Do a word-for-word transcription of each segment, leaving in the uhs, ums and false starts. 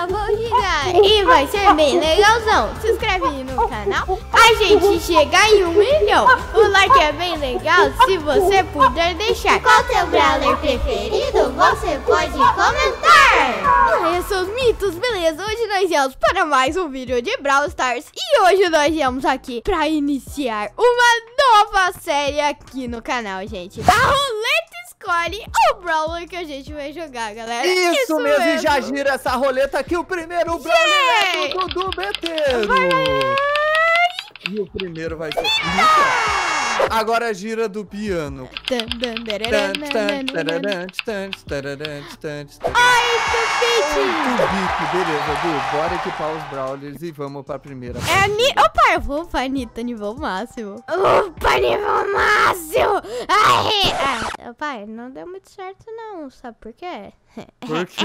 eu vou girar e vai ser bem legalzão. Se inscreve aí no canal. A gente chega em um milhão. O like é bem legal se você puder deixar. Qual seu brawler preferido? Você pode comentar. Ah, eu sou os mitos, beleza? Hoje nós viemos para mais um vídeo de Brawl Stars. E hoje nós viemos aqui para iniciar uma nova série aqui no canal, gente. A roleta escolhe o brawler que a gente vai jogar, galera. Isso, Isso mesmo, mesmo. e já gira essa roleta aqui. O primeiro brawler é do Dudu Beteiro. E o primeiro vai ser... Agora gira do piano. Ai, Tupite! Tubito, beleza, Du. Bora equipar os brawlers e vamos pra primeira. É a Ni... Opa, eu vou pra Anitta, nível máximo. Opa, nível máximo! Ai! Ah, pai, não deu muito certo não, sabe por quê? Por quê?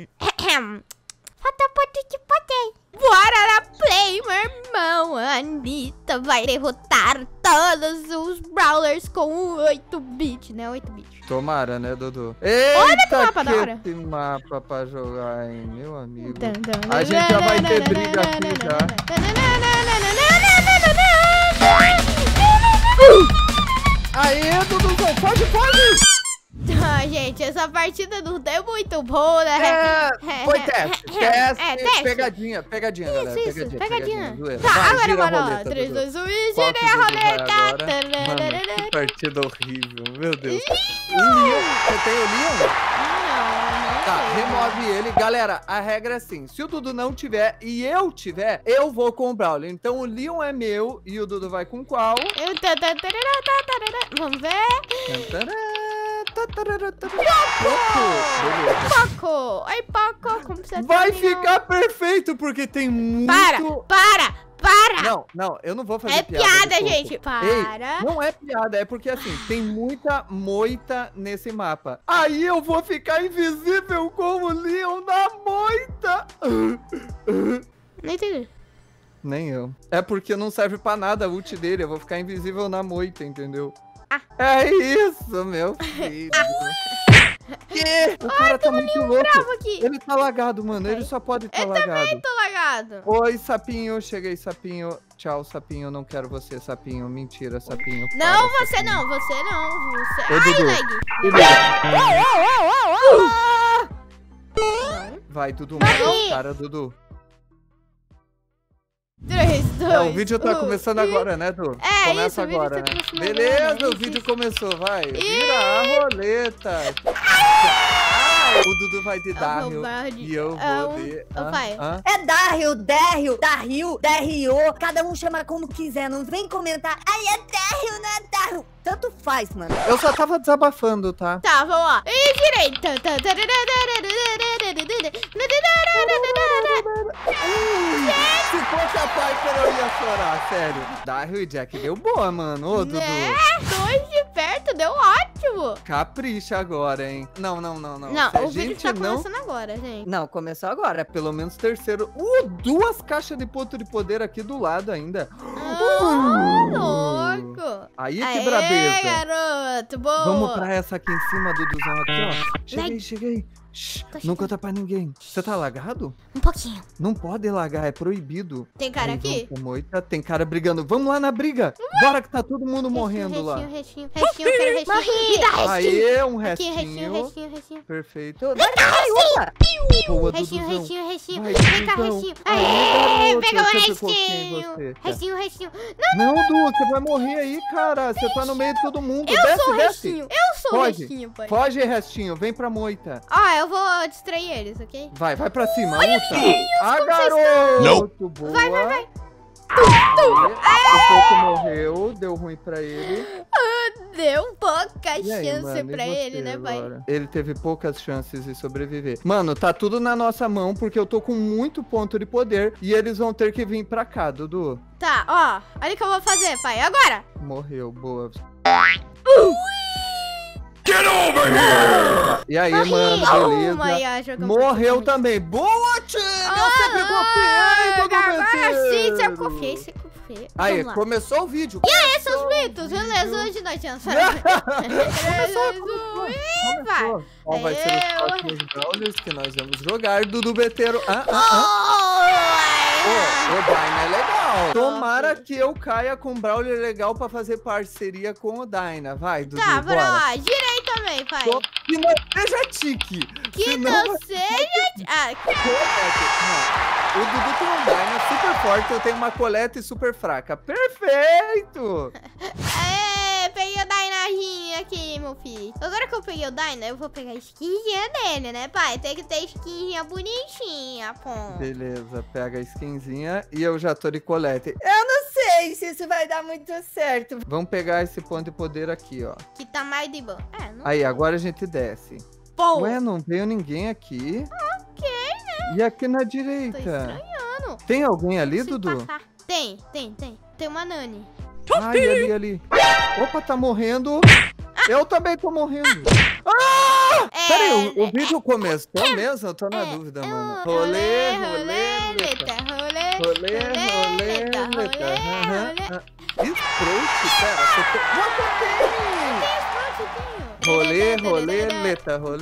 Falta ponto de poder. Bora na play, meu irmão. A Anitta vai derrotar todos os brawlers com oito bit, né? oito bit. Tomara, né, Dudu? Eita, olha que mapa da hora. Esse mapa pra jogar, hein, meu amigo. A gente já vai ter briga aqui já. Aê, Duduzão, pode, pode! Ah, gente, essa partida não deu muito boa, né? É, foi teste, teste, é, teste. pegadinha, pegadinha, Isso, galera, isso, pegadinha, pegadinha. pegadinha. Tá, Vai, agora gira a bora, roleta, três, Dudu. dois, um e Qual girei que a o Dudu vai roleta. agora? Mano, que partida horrível, meu Deus. O Leon, você tem o Leon? Não, Tá, não sei. remove ele. Galera, a regra é assim, se o Dudu não tiver e eu tiver, eu vou com o Brawler. Então o Leon é meu e o Dudu vai com qual? Eu tá, tá, tá, tá, tá, tá. Vamos ver. Paco! Ai, Paco, como você Vai tá, ficar perfeito, porque tem muito... Para, para, para! Não, não, eu não vou fazer É piada. piada, de Coco. gente. Para. Ei, não é piada, é porque assim, tem muita moita nesse mapa. Aí eu vou ficar invisível como o Leon na moita. Não entendi. Nem eu. É porque não serve pra nada a ult dele, eu vou ficar invisível na moita, entendeu? Ah. É isso, meu filho. Que? O cara Ai, tá muito louco. bravo aqui. Ele tá lagado, mano. Ele só pode estar Eu lagado. também tô lagado. Oi, sapinho. Cheguei, sapinho. Tchau, sapinho. Não quero você, sapinho. Mentira, sapinho. Não, Para, você sapinho. não, você não. Você... Ô, Ai, Dudu. lag. Dudu. Vai, Dudu. Vai. Mata o cara, Dudu. três, dois, É, o vídeo tá um, começando e... agora, né, Du? É, Começa isso, o vídeo agora, tá né? começando Beleza, agora, o isso, vídeo isso. começou, vai. E... Vira a roleta. Ah, o Dudu vai de Daryl e eu vou Ah, um... de... Ô, pai. hã? É Daryl, Daryl, Daryl, Daryl. Cada um chama como quiser, não vem comentar. Ai, é Daryl, não é Daryl. Tanto faz, mano. Eu só tava desabafando, tá? Tá, vamos lá. E direita. Se fosse a Piper, eu ia chorar, sério. Daryl e Jack deu boa, mano. Ô, Dudu. Né? Dois de perto, deu ótimo. Capricha agora, hein? Não, não, não, não. Não, Se a o vídeo gente tá não... começando agora, gente. Não, começou agora. É pelo menos terceiro. Uh, duas caixas de ponto de poder aqui do lado ainda. Ah, louco. Aí que Aê, brabeza. garoto, boa. Vamos pra essa aqui em cima, Duduzão, aqui, ó. Cheguei, Lag. cheguei. Shhh, Tô não chegando. conta pra ninguém. Você tá lagado? Um pouquinho. Não pode lagar, é proibido. Tem cara Aí, aqui? vamos pra moita, tem cara brigando. Vamos lá na briga. Bora que tá todo mundo morrendo lá. Restinho, restinho, restinho, quero restinho. Me dá restinho. Aê, um Aqui, restinho. restinho, restinho, restinho. Restinho. Vai, vai, Boa, Restinho, Duduzão. restinho, restinho. Vai, Vem cá, Duduzão. restinho. Aê, Aê, garoto, pega o eu sempre confiei em restinho. você, cara. Restinho, restinho. Não, Du, você vai morrer aí, cara. Você tá no meio de todo mundo. Eu desce, sou o desce. restinho. Eu sou o Foge. restinho, pai. Foge, restinho. Vem pra moita. Ó, eu vou distrair eles, ok? Vai, vai pra cima. Luta. Ah, como vocês garoto. Boa. Vai, vai, vai. O Coco morreu. Deu ruim pra ele. Deu pouca E aí, chance mano, e pra você ele, né, pai? agora? Ele teve poucas chances de sobreviver. Mano, tá tudo na nossa mão, porque eu tô com muito ponto de poder. E eles vão ter que vir pra cá, Dudu. Tá, ó. Olha o que eu vou fazer, pai. Agora. Morreu, boa. Get over here! E aí, Morri. mano, beleza. Uma, e a jogamos Morreu pra cima. também. Boa, time! Eu sempre Ah, confiei, Dudu agora sim, você Beteiro. confiei, você confiei. feio. Aí, Vamos lá. começou o vídeo. E aí, seus Começou mitos, o beleza? vídeo. Hoje nós temos... Começou, Jesus, Começou. e vai. Qual vai ser Eu- os próximos brawlers que nós vamos jogar, Dudu Beteiro? Ah, ah, ah. Oh, Ô, o Dyna é legal. Tomara Top. que eu caia com um brawler legal pra fazer parceria com o Dyna. Vai, Dudu, Tá, bora bora. lá. Girei também, pai. Tô- Que não seja tique. Que senão não vai- seja... Ah, Não. O Dudu tem um Dyna super forte, eu tenho uma coleta super fraca. Perfeito! é, peguei o Dynazinho aqui, meu filho. Agora que eu peguei o Dyna, eu vou pegar a skinzinha dele, né, pai? Tem que ter skinzinha bonitinha, pô. Beleza, pega a skinzinha e eu já tô de colete. Eu não sei se isso vai dar muito certo. Vamos pegar esse ponto de poder aqui, ó. Que tá mais de boa. É, não... Aí, agora a gente desce. Pô, Ué, não veio ninguém aqui. ok, né? E aqui na Tô direita? estranhando. Tem alguém ali, Se Dudu? passar. Tem, tem, tem. Tem uma Nani. Ai, ali, ali. Opa, tá morrendo. Eu também tô morrendo. É, Pera aí, o, o vídeo começou mesmo? Eu tô na é, dúvida, é um mano. Rolê, rolê, rolê, leta. leta, rolê, Rolê, rolê, leta, leta. rolê, Aham, rolê. ah. Sprout, pera, você tem... Você tem! Rolê, rolê, leta, rolê.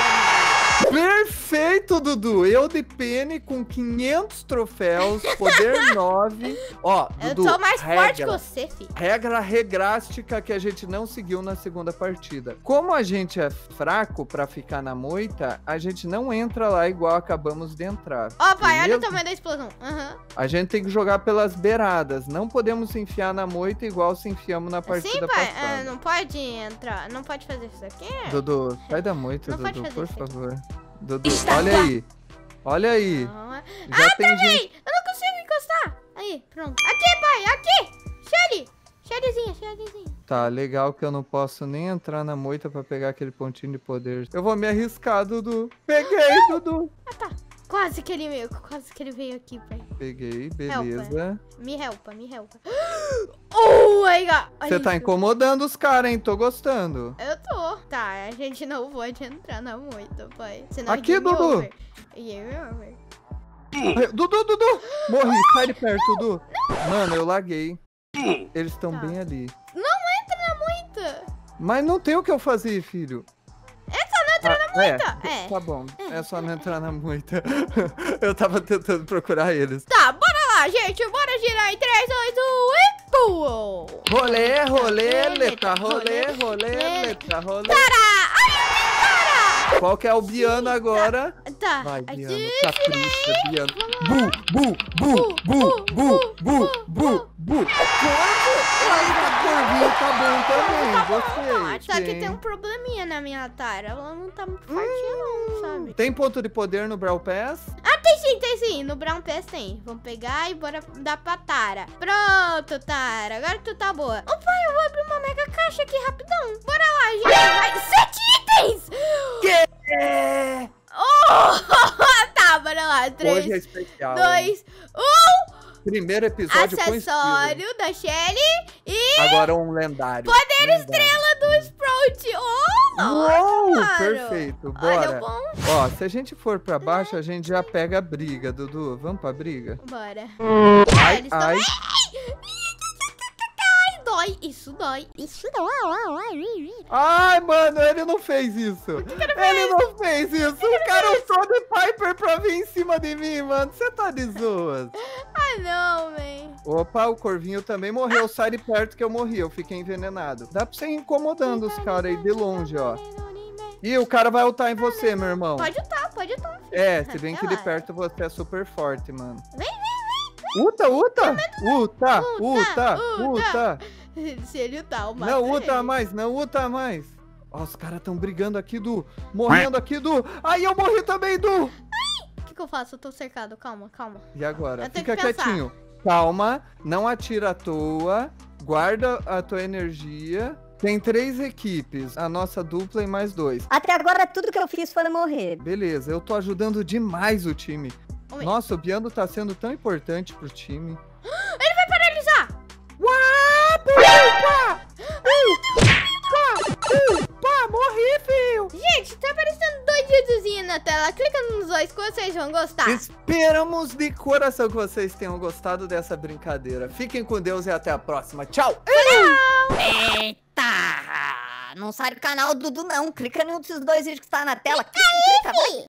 Perfeito, Dudu! Eu de Penny com quinhentos troféus, poder nove. Ó, Eu Dudu, tô mais regra, forte que você, filho. regra regrástica que a gente não seguiu na segunda partida. Como a gente é fraco pra ficar na moita, a gente não entra lá igual acabamos de entrar. Ó, pai, olha o beleza? tamanho da explosão. Aham. A gente tem que jogar pelas beiradas. Não podemos se enfiar na moita igual se enfiamos na partida Sim, pai. passada. Ah, não pode entrar. Não pode fazer isso aqui? Dudu, sai da moita, Não pode Dudu, fazer por isso aqui. favor. Dudu, olha aí. Olha aí. Não. Já Ah, tem gente... Ei, eu não consigo encostar. Aí, pronto. Aqui, pai, aqui. Shelly. Shellyzinha, Shellyzinha. Tá, legal que eu não posso nem entrar na moita pra pegar aquele pontinho de poder. Eu vou me arriscar, Dudu. Peguei, Dudu. Ah, tá. Quase que ele veio, quase que ele veio aqui, pai. Peguei, beleza. Me helpa, me helpa. Oh, my God. Olha Você tá isso. incomodando os caras, hein? Tô gostando. Eu tô. Tá, a gente não pode entrar na moita, pai. Senão Aqui, game Dudu. over. Game over. Dudu, Dudu! Morri, sai de perto, Dudu. Mano, eu laguei. Eles estão Tá. bem ali. Não entra na moita. Mas não tem o que eu fazer, filho. É só não entrar Ah, na moita. É, É. tá bom. É só não entrar na moita. Eu tava tentando procurar eles. Tá, bora lá, gente. Bora girar em três, dois, um e pum. Rolê, rolê, Rolê, leta, rolê, rolê, rolê, leta. leta, rolê. Para! Ai, eu vi, Qual que é o Biano agora? para! Tá. Vai, Aqui, Biano, capricha, Biano. Vamos Bu, bu, bu, bu, bu, bu, bu, bu. Corvo? Eita, corvinho, tá bom também. Gostei. Só que Tem. tem um probleminha na minha tara. Ela não tá muito fortinha, não, sabe? Tem ponto de poder no Brawl Pass? Ah, tem sim, tem sim. No Brown Pass tem. Vamos pegar e bora dar pra Tara. Pronto, Tara. Agora tu tá boa. Ô, pai, eu vou abrir uma mega caixa aqui rapidão. Bora lá, gente. Vai. Sete itens! É. Oh! Tá, bora lá. Três, Hoje é especial. hein? dois, um. Primeiro episódio com estilo. Acessório da Shelly e Agora um lendário. poder Lendário. estrela do Sprout. Oh, Uou, mano. perfeito. Olha, Bora. bom. Ó, se a gente for pra baixo, a gente já pega a briga, Dudu. Vamos pra briga? Bora. Ai, eles tão- ai. Ai, dói. Isso dói. Isso dói. Ai, mano, ele não fez isso. Ele não fez isso. O cara usou de Piper pra vir em cima de mim, mano. Você tá de zoas. Ah, não, man. Opa, o Corvinho também morreu. Sai de perto que eu morri. Eu fiquei envenenado. Dá pra você ir incomodando os caras aí de longe, ó. Ih, o cara vai ultar em você, meu irmão. Pode ultar, pode ultar. É, se bem que de Relaxa. perto você é super forte, mano. Vem, vem, Uta, uta! Uta, Uta, uta, uta. uta! vem. Se ele ultar, eu mato Não uta ele. mais, não uta mais! Ó, os caras tão brigando aqui, Du! Morrendo aqui, Du! Aí eu morri também, Du! O que, que eu faço? Eu tô cercado. Calma, calma. E agora? Eu tenho Fica que pensar. quietinho. Calma, não atira à toa, guarda a tua energia. Tem três equipes, a nossa dupla e mais dois. Até agora, tudo que eu fiz foi morrer. Beleza, eu tô ajudando demais o time. Oi. Nossa, o Biano tá sendo tão importante pro time. Ele vai paralisar. Uau, pupa! Upa! Upa! Morri, filho! Gente, tá aparecendo dois videozinhos na na tela, clica nos dois que vocês vão gostar. Esperamos de coração que vocês tenham gostado dessa brincadeira. Fiquem com Deus e até a próxima. Tchau! Eita! Não sai do canal do Dudu, não. Clica em um desses dois vídeos que está na tela. Clica, clica, vai.